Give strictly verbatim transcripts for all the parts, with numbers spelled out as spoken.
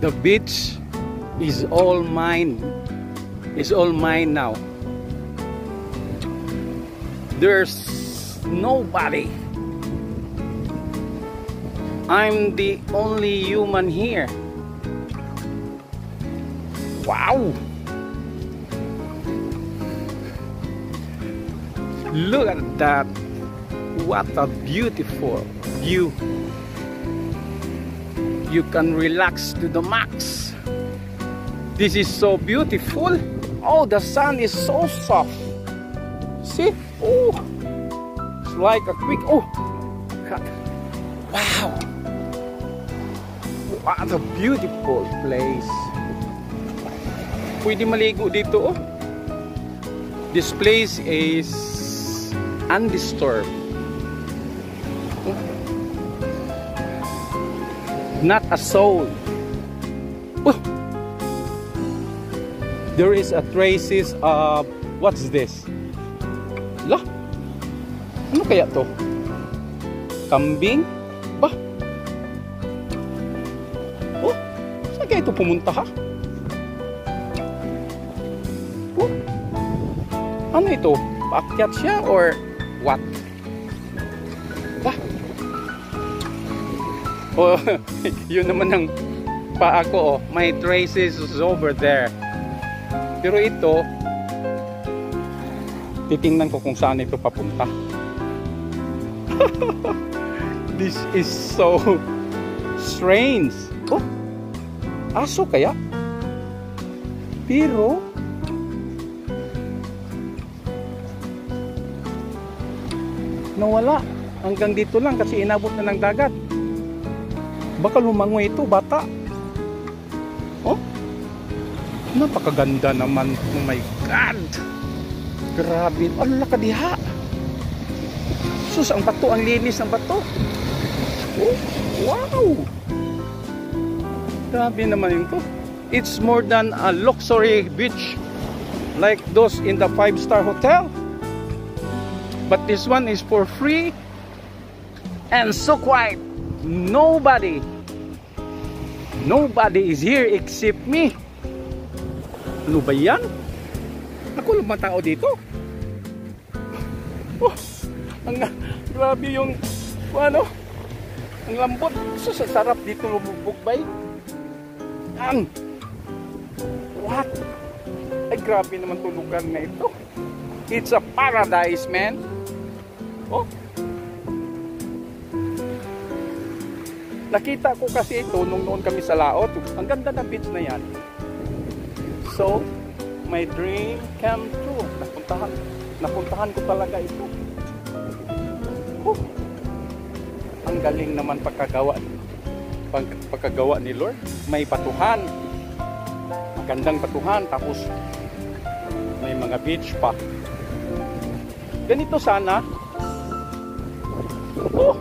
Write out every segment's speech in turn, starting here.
The beach is all mine. Is all mine now. There's nobody. I'm the only human here. Wow! Look at that. What a beautiful view. You can relax to the max. This is so beautiful. Oh, the sun is so soft. See? Oh, it's like a quick. Oh, God. Wow. What a beautiful place. Pwede maligo dito. Oh. This place is undisturbed. Not a soul. Oh. There is a traces of what's this? Lah. Ano kaya to? Kambing? Ba? Oh, saan kaya ito pumunta ha? Oh. Ano ito? Paakyat siya or what? Ba? Oh, yun naman ang paa ko, oh. My traces is over there. Pero ito, titingnan ko kung saan ito papunta. This is so strange. Oh, aso kaya? Pero nawala. Hanggang dito lang kasi inabot na ng dagat. Baka lumangoy ito, bata. Oh, napakaganda naman. Oh my God. Grabe. Ano na kadiha? Sus, ang bato, ang linis ng bato. Oh, wow. Grabe naman ito. It's more than a luxury beach like those in the five-star hotel. But this one is for free and so quiet. Nobody. Nobody is here except me. Ano ba yan? Ako lang ba tao dito? Oh, ang grabe yung ano, ang lambot. So, sa sarap dito lumubukbay. Ang what? Ay, grabe naman tulugan na ito. It's a paradise, man. Oh, nakita ko kasi ito nung noon kami sa Laot. Ang ganda ng beach na yan. So, my dream came true. Napuntahan, napuntahan ko talaga ito. Oh, ang galing naman pagkagawa, pag, pagkagawa ni Lord. May patuhan. Magandang patuhan. Tapos, may mga beach pa. Ganito sana. Oh,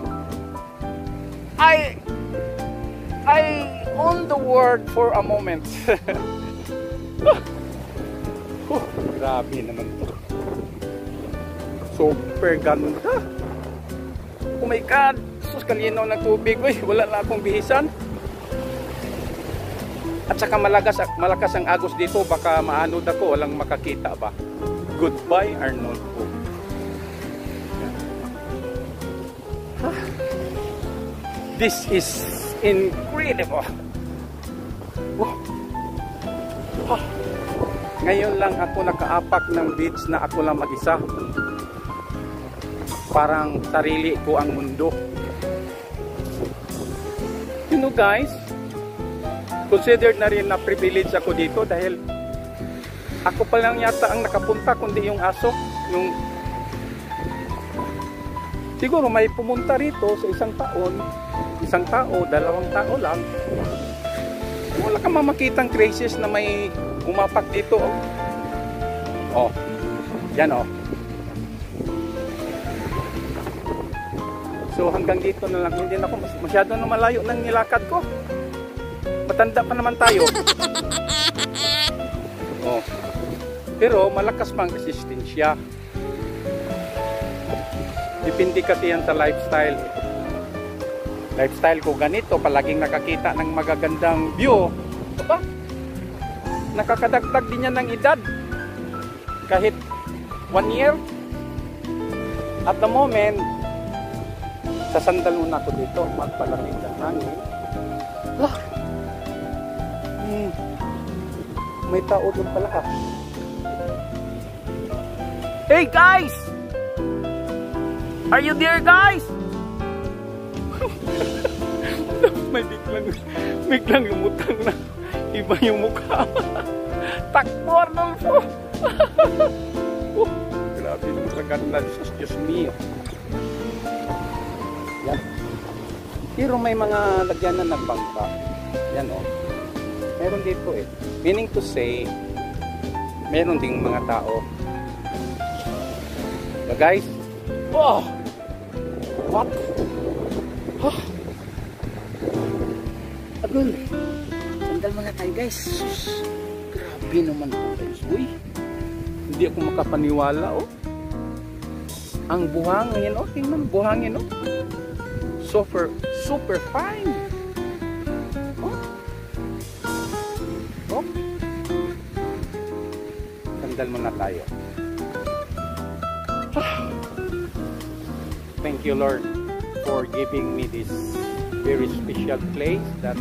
I I own the world for a moment. Oh, grabe naman to. Super ganda. Oh my God. Sus, kalinaw ng tubig. Uy, wala na akong bihisan. At saka malakas, malakas ang agos dito. Baka maanod ako. Walang makakita ba? Goodbye, Arnold. This is incredible. Oh. Oh. Ngayon lang ako nakaapak ng beach na ako lang mag-isa. Parang sarili ko ang mundo. You know guys, considered na rin na privilege ako dito dahil ako pa lang yata ang nakapunta kundi yung aso. Yung siguro may pumunta rito sa isang taon. Isang tao, dalawang tao lang. Wala kang mamakitang crisis na may umapak dito. Oh, yan oh. So hanggang dito na lang. Hindi na ako masyado na malayo ng nilakad ko. Matanda pa naman tayo. Oh. Pero malakas pang resistensya. Depende kasi yan sa lifestyle. Lifestyle ko ganito, palaging nakakita ng magagandang view. Aba, nakakadagdag din yan ng edad. Kahit one year. At the moment, sasandal muna ako dito. Magpalamig ng hangin. Ah! Hmm. May tao doon pala ha. Hey guys! Are you there guys? May biglang, biglang lumutang na iba yung mukha. Takbo Arnolfo! Oh, grabe yung kaganda. Diyos mio. Yan. Pero may mga lagyanan ng bangka. Yan o. Oh. Meron dito eh. Meaning to say, meron ding mga tao. So guys, oh! What? Huh? Agul, sandal muna tayo guys. Sus, grabe naman ito guys. Uy, hindi ako makapaniwala oh. Ang buhangin oh, tingnan buhangin oh. Super, super fine. Oh. Oh. Sandal muna tayo. Thank you Lord for giving me this very special place that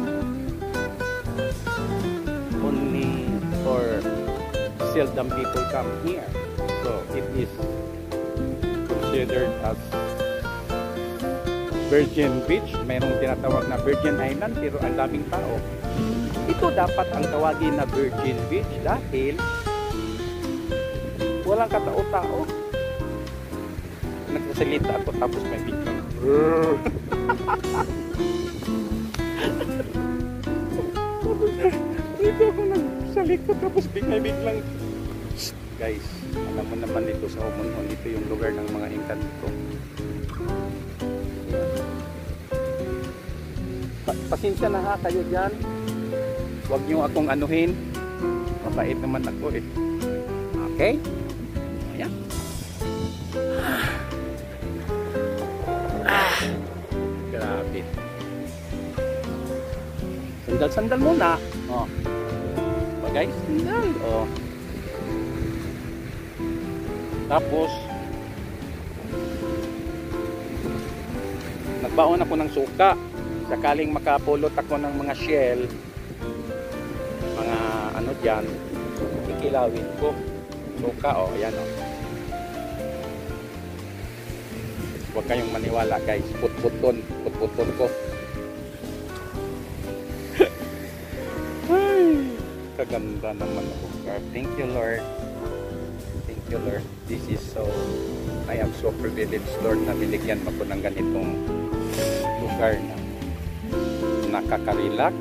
only for seldom people come here. So it is considered as Virgin Beach. Mayroong tinatawag na Virgin Island pero ang daming tao. Ito dapat ang tawagin na Virgin Beach dahil walang katao-tao. Nagsasalita ako tapos may biglang dito ako nagsalita tapos biglang biglang guys, alam mo naman dito sa Homonhon, ito yung lugar ng mga Inca dito. Pa pasensya na ha kayo dyan, huwag nyo akong anuhin, mabait naman ako eh. Okay, ayan. Grabe. Sandal-sandal muna. Oh. Bagay, sandal. Oh. Tapos nagbaon ako ng suka. Sakaling makapulot ako ng mga shell, mga ano diyan, ikilawin ko. Suka oh, ayan oh. Huwag kayong maniwala guys, put-puton, put-puton ko. Ay, kaganda naman ako. Thank you Lord. Thank you Lord. This is so, I am so privileged Lord na binigyan mo ko ng ganitong lugar na nakaka-relax.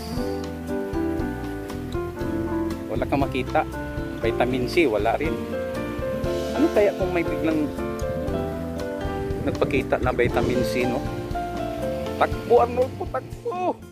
Wala kang makita. Vitamin C, wala rin. Ano kaya kung may biglang nagpakita na vitamin C, no? Takbo, Arnolfo, takbo!